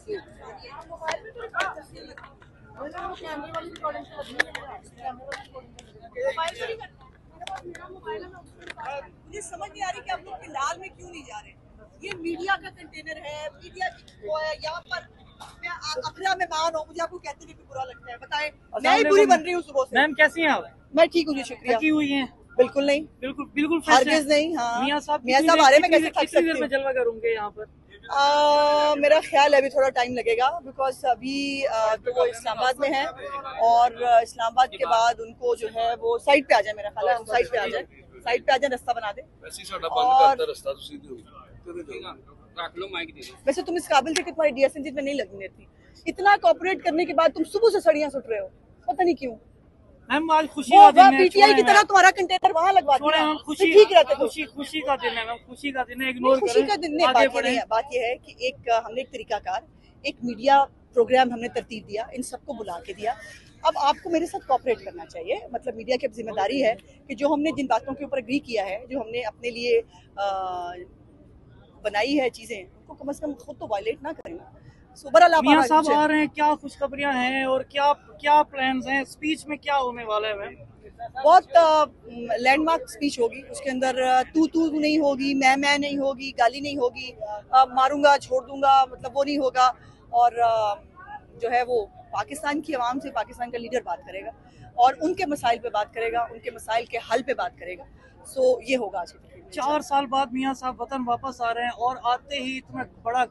मुझे समझ नहीं आ रही कि आप लोग फिलहाल में क्यों नहीं जा रहे। ये मीडिया का कंटेनर है, मीडिया वो है। यहाँ पर मैं अखरा मेहमान हूँ, मुझे आपको कहते हुए भी बुरा लगता है। बताएं, मैं ही बुरी बन रही हूँ सुबह से। मैम कैसी हैं आप? मैं ठीक हूँ जी, शुक्रिया। थकी हुई हैं? बिल्कुल नहीं, बिल्कुल हरगिज़ नहीं। हाँ, मियां साहब आ रहे, मैं कैसे थक सकती हूँ? जलवा करूंगे यहाँ पर? मेरा ख्याल है अभी थोड़ा टाइम लगेगा, बिकॉज अभी तो वो इस्लामाबाद में है और इस्लामाबाद के बाद उनको जो है वो साइड पे आ जाए। मेरा ख्याल है साइड पे आ जाए, रास्ता बना दे। वैसे तुम इस काबिल थे कि तुम्हारी डीएसएनजी में नहीं लगनी थी। इतना कॉपरेट करने के बाद तुम सुबह से सड़ियां सुट रहे हो, पता नहीं क्यों। मैम आज खुशी का दिन है, पीटीआई की तरह तुम्हारा कंटेनर वहाँ लगवा दिया। ठीक रहते हो। खुशी का दिन है मैम, खुशी का दिन है, इग्नोर करें। खुशी का दिन नहीं, बात ये है कि हमने एक तरीकाकार, एक मीडिया प्रोग्राम हमने तरतीब दिया, इन सबको बुला के दिया। अब आपको मेरे साथ कोऑपरेट करना चाहिए। मतलब मीडिया की जिम्मेदारी है कि जो हमने जिन बातों के ऊपर एग्री किया है, जो हमने अपने लिए बनाई है चीजें, उनको कम से कम खुद तो वायलेट ना करें। मियां साहब आ रहे हैं, क्या खुशखबरियां हैं और क्या प्लान्स हैं? स्पीच में क्या होने वाला है मैम? बहुत लैंडमार्क स्पीच होगी। उसके अंदर तू नहीं होगी, मैं नहीं होगी, गाली नहीं होगी, मारूंगा छोड़ दूंगा, मतलब वो नहीं होगा। और जो है वो पाकिस्तान की आवाम से पाकिस्तान का लीडर बात करेगा और उनके मसाइल पे बात करेगा, उनके मसाइल के हल पे बात करेगा। सो ये होगा आज की 4 साल बाद मियां साहब वतन वापस आ रहे हैं और आते ही इतना बड़ा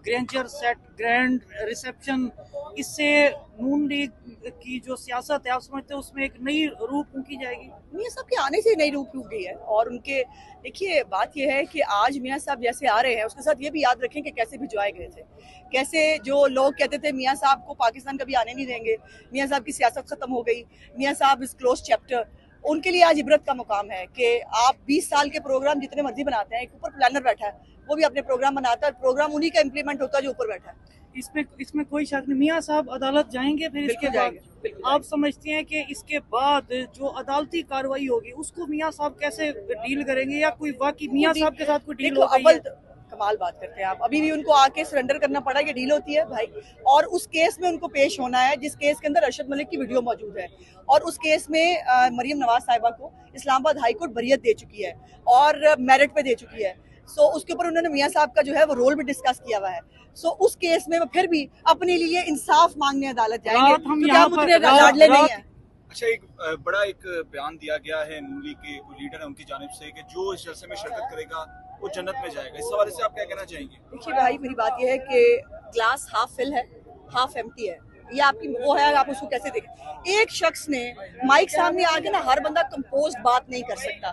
ग्रैंड रिसेप्शन। इससे नून लीग की जो सियासत है, आप समझते हैं उसमें एक नई रूप उनकी जाएगी? मियां साहब के आने से नई रूप गई है। और उनके देखिए, बात यह है कि आज मियां साहब जैसे आ रहे हैं, उसके साथ ये भी याद रखें कि कैसे भिजवाए गए थे। कैसे जो लोग कहते थे मियां साहब को पाकिस्तान कभी आने नहीं देंगे, मियां साहब की सियासत खत्म हो गई, मियां साहब इस क्लोज चैप्टर। उनके लिए आज इबरत का मुकाम है कि आप 20 साल के प्रोग्राम जितने मर्जी बनाते हैं, एक ऊपर प्लानर बैठा है, वो भी अपने प्रोग्राम बनाता है, प्रोग्राम उन्हीं का इम्प्लीमेंट होता है जो ऊपर बैठा है। इसमें कोई शक नहीं। मियां साहब अदालत जाएंगे, फिर इसके बाद आप समझते हैं कि इसके बाद जो अदालती कार्रवाई होगी उसको मियां साहब कैसे डील करेंगे, या कोई वाकई मियां साहब के साथ कोई डील हो गई है? कमाल बात करते हैं आप। अभी भी उनको आके सरेंडर करना पड़ा, ये डील होती है भाई। और उस केस में उनको पेश होना है जिस केस के अंदर अरशद मलिक की वीडियो मौजूद है। और उस केस में मरियम नवाज साहिबा को इस्लामाबाद हाई कोर्ट बरियत दे चुकी है और मेरिट पे दे चुकी है। सो उसके ऊपर उन्होंने मियां साहब का जो है वो रोल भी डिस्कस किया हुआ है। सो उस केस में वो फिर भी अपने लिए इंसाफ मांगने अदालत जाएंगे, क्योंकि आप उतने लाडले नहीं है। अच्छा, एक बड़ा बयान दिया गया है नून लीग के लीडर है उनकी जानिब से कि जो इस जलसे में शिरकत करेगा वो जन्नत में जाएगा। इस हवाले से आप क्या कहना चाहेंगे? देखिए भाई, मेरी बात यह है कि ग्लास हाफ फिल है, हाफ एम्प्टी है। ये आपकी वो है, आप उसको कैसे देखें। एक शख्स ने माइक सामने आके ना, हर बंदा कंपोज बात नहीं कर सकता,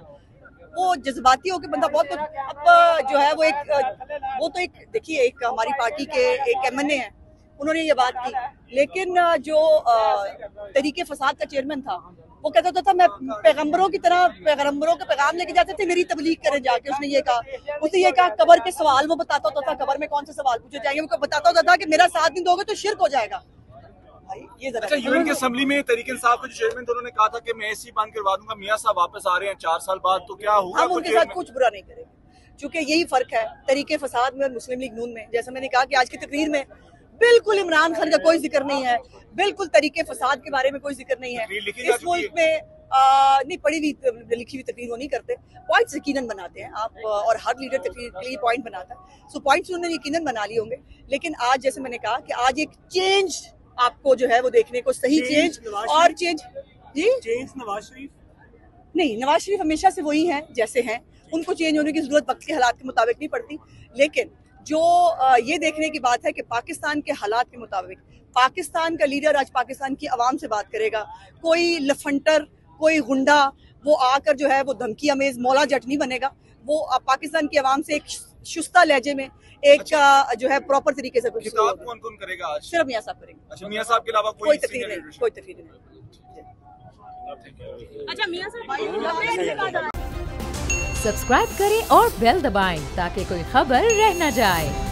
वो जज्बाती होकर बंदा बहुत अब जो है वो तो एक देखिए, एक हमारी पार्टी के एक एमएनए हैं, उन्होंने ये बात की। लेकिन जो तरीके फसाद का चेयरमैन था, वो कहता था मैं पैगंबरों की तरह पैगंबरों का पैगाम लेके जाते थे, मेरी तबलीग करें जाके। उसने ये कहा कबर के सवाल वो बताता होता था, कबर में कौन से सवाल पूछे जाएंगे, वो बताता होता था कि मेरा साथ नहीं दोगे तो शिर्क हो जाएगा। ये अच्छा, यूएन की असेंबली में तरीके इंसाफ के जो चेयरमैन थे, उन्होंने कहा था कि मैं ऐसी बात करवा दूंगा। मियां साहब वापस आ रहे हैं 4 साल बाद, तो क्या होगा? हम उनके साथ कुछ बुरा नहीं करेंगे, क्योंकि यही फर्क है तरीके फसाद में और मुस्लिम लीग नून में। जैसे मैंने कहा कि आज की तकरीर में बिल्कुल इमरान खान का कोई जिक्र नहीं है, बिल्कुल तरीके फसाद के बारे में कोई जिक्र नहीं है। इस मुल्क में नहीं पढ़ी हुई लिखी हुई तकरीर वो नहीं करते, पॉइंट्स यकीनन बनाते हैं आप, और हर लीडर तकरीर के लिए पॉइंट बनाता है। सो पॉइंट्स उन्होंने यकीनन बना लिए होंगे। लेकिन आज जैसे मैंने कहा कि आज एक चेंज आपको जो है वो देखने को, सही चेंज और चेंज नवाज शरीफ नहीं, नवाज शरीफ हमेशा से वही हैं जैसे हैं, उनको चेंज होने की जरूरत वक्त के हालात के मुताबिक नहीं पड़ती। लेकिन जो ये देखने की बात है कि पाकिस्तान के हालात के मुताबिक पाकिस्तान का लीडर आज पाकिस्तान की आवाम से बात करेगा। कोई लफंटर, कोई गुंडा वो आकर जो है वो धमकी अमेज मौला जट नहीं बनेगा। वो पाकिस्तान की आवाम से एक शुस्ता लहजे में एक जो है प्रॉपर तरीके से कौन करेगा आज? सिर्फ मियां साहब करेंगे। अच्छा, मियां साहब के अलावा कोई तकरीर नहीं। अच्छा, मियां साहब सब्सक्राइब करें और बेल दबाएं ताकि कोई खबर रह न जाए।